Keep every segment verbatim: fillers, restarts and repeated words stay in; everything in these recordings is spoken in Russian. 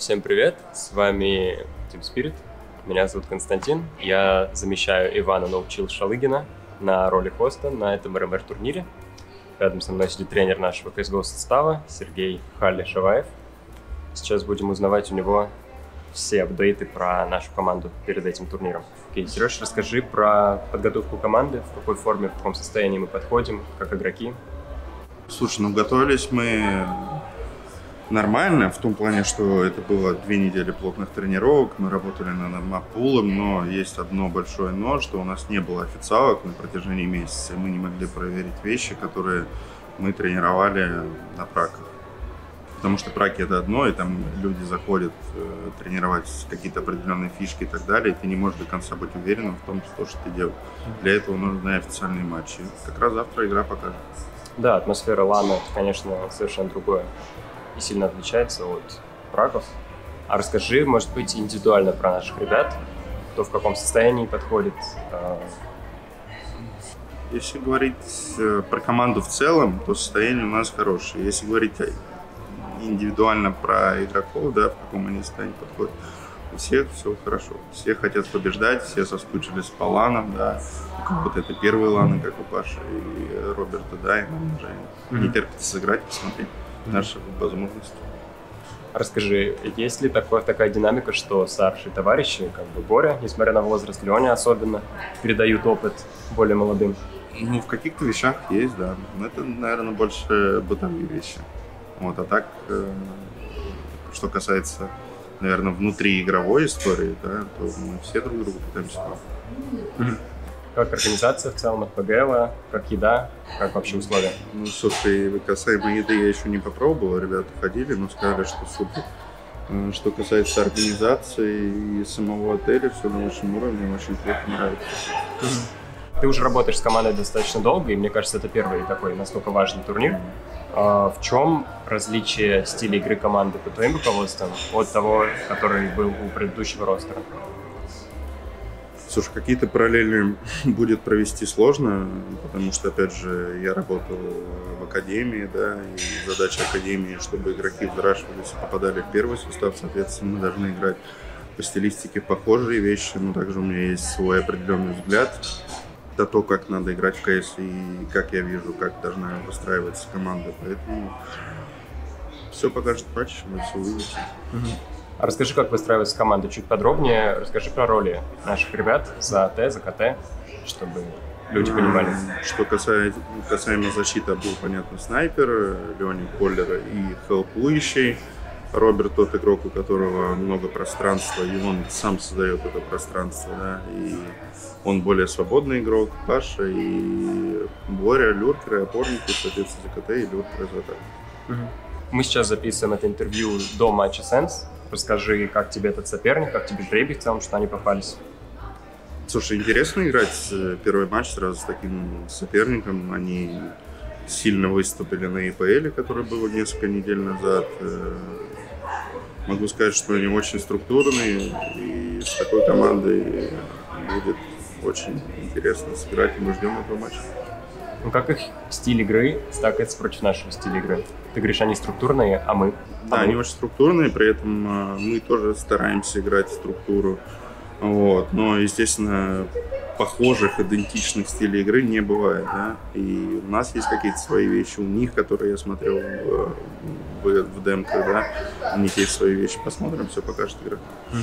Всем привет, с вами Team Spirit, меня зовут Константин, я замещаю Ивана Научил-Шалыгина на роли хоста на этом эр эм эр-турнире. Рядом со мной сидит тренер нашего си эс го состава Сергей Халли-Шаваев. Сейчас будем узнавать у него все апдейты про нашу команду перед этим турниром. Окей, Сереж, расскажи про подготовку команды, в какой форме, в каком состоянии мы подходим, как игроки. Слушай, ну готовились мы нормально, в том плане, что это было две недели плотных тренировок, мы работали над маппулом, но есть одно большое но, что у нас не было официалок на протяжении месяца, и мы не могли проверить вещи, которые мы тренировали на праках. Потому что праки это одно, и там люди заходят э, тренировать какие-то определенные фишки и так далее, и ты не можешь до конца быть уверенным в том, что, что ты делаешь. Для этого нужны официальные матчи. Как раз завтра игра покажет. Да, атмосфера лана, конечно, совершенно другое и сильно отличается от праков. А расскажи, может быть, индивидуально про наших ребят, кто в каком состоянии подходит. Если говорить про команду в целом, то состояние у нас хорошее. Если говорить индивидуально про игроков, да, в каком они состоянии подходят, у всех все хорошо. Все хотят побеждать, все соскучились по ланам, да. У кого-то это первые ланы, как у Паши и Роберта, да, и нам уже mm-hmm. не терпится сыграть, посмотреть mm-hmm. наши возможности. Расскажи, есть ли такое, такая динамика, что старшие товарищи, как бы Боря, несмотря на возраст, Леня особенно, передают опыт более молодым? Ну, в каких-то вещах есть, да. Но это, наверное, больше бытовые вещи. Вот, а так, э, что касается, наверное, внутриигровой истории, да, то мы все друг другу пытаемся помочь. Как организация в целом от пэ гэ эл, как еда, как вообще условия? Ну, слушай, касаемо еды я еще не попробовал, ребята ходили, но сказали, что супер. Что касается организации и самого отеля, все на высшем уровне, очень приятно, нравится. Ты уже работаешь с командой достаточно долго, и мне кажется, это первый такой настолько важный турнир. В чем различие стиля игры команды под твоим руководством от того, который был у предыдущего ростера? Слушай, какие-то параллели будет провести сложно, потому что, опять же, я работал в академии, да, и задача академии, чтобы игроки взращивались и попадали в первый состав, соответственно, мы должны играть по стилистике похожие вещи, но также у меня есть свой определенный взгляд на то, как надо играть в ка эс и как я вижу, как должна выстраиваться команда, поэтому все покажет матч, вы все увидите. А расскажи, как выстраивается команда чуть подробнее, расскажи про роли наших ребят за АТ, за ка тэ, чтобы люди понимали. Что касается, касаемо защиты, был, понятно, снайпер, Леня Коллер и хелпующий. Роберт тот игрок, у которого много пространства, и он сам создает это пространство, да, и он более свободный игрок. Паша и Боря, люркеры, опорники, соответственно, за ка тэ и люркеры за атаку. Угу. Мы сейчас записываем это интервью до матча Сенс. Расскажи, как тебе этот соперник, как тебе жребий в целом, что они попались? Слушай, интересно играть первый матч сразу с таким соперником. Они сильно выступили на и пэ эле, который был несколько недель назад. Могу сказать, что они очень структурные, и с такой командой будет очень интересно сыграть, и мы ждем этого матча. Ну как их стиль игры стакается против нашего стиля игры? Ты говоришь, они структурные, а мы? Да, а мы? они очень структурные, при этом мы тоже стараемся играть в структуру. Вот. Но, естественно, похожих, идентичных стилей игры не бывает. Да? И у нас есть какие-то свои вещи, у них, которые я смотрел в, в, в демках, да? У них есть свои вещи. Посмотрим, все покажет игра. Угу.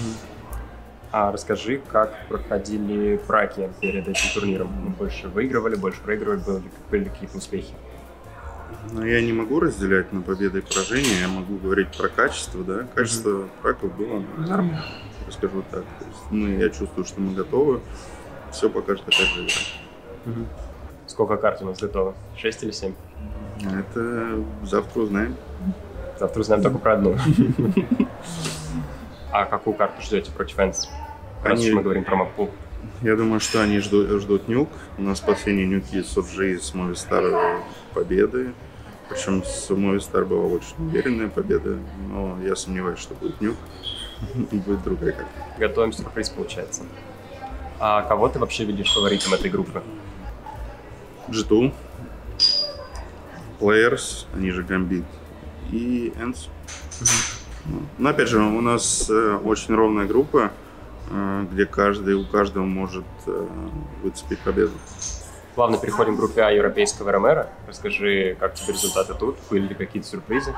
А расскажи, как проходили праки перед этим турниром? Мы больше выигрывали, больше проигрывали, были, были какие-то успехи? Но я не могу разделять на победы и поражения, я могу говорить про качество, да. Качество mm-hmm. праков было нормально, скажу так. То есть мы, я чувствую, что мы готовы, все покажет опять же игра. Mm-hmm. Сколько карт у нас готово? Шесть или семь? Это завтра узнаем. Завтра узнаем только про одну. А какую карту ждете против Энс? Раз уж мы говорим про маппул. Я думаю, что они ждут, ждут нюк. У нас последние нюки с о джи и с Movistar победы. Причем с Movistar была очень уверенная победа. Но я сомневаюсь, что будет нюк. Будет другая карта. Готовим сюрприз, получается. А кого ты вообще видишь фаворитом этой группы? джи ту, Players, они же Gambit, и Энс. Но опять же, у нас э, очень ровная группа, э, где каждый, у каждого может э, выцепить победу. Плавно переходим к группе А европейского РМР. Расскажи, как тебе результаты тут? Были ли какие-то сюрпризы?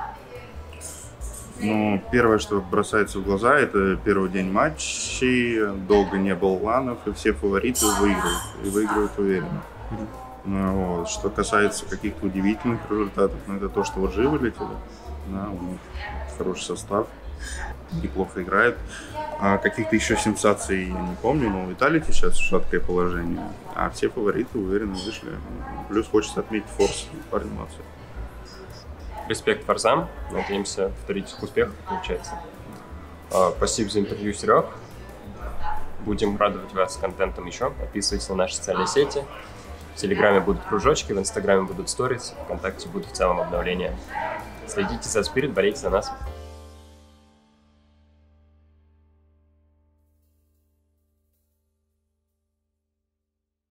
Ну, первое, что бросается в глаза, это первый день матчей, долго не было ланов, и все фавориты выигрывают, и выигрывают уверенно. Ну, вот. Что касается каких-то удивительных результатов, ну, это то, что вот живы вылетели, да, у них хороший состав, неплохо играет. А каких-то еще сенсаций я не помню, но в Италии сейчас шаткое положение, а все фавориты уверенно вышли. Плюс хочется отметить форс, парни молодцы. Респект форсам. Надеемся повторить их успех, получается. Спасибо за интервью, Серег. Будем радовать вас контентом еще. Подписывайтесь на наши социальные сети. В Телеграме будут кружочки, в Инстаграме будут сторис, ВКонтакте будут в целом обновления. Следите за Spirit, болейте за нас.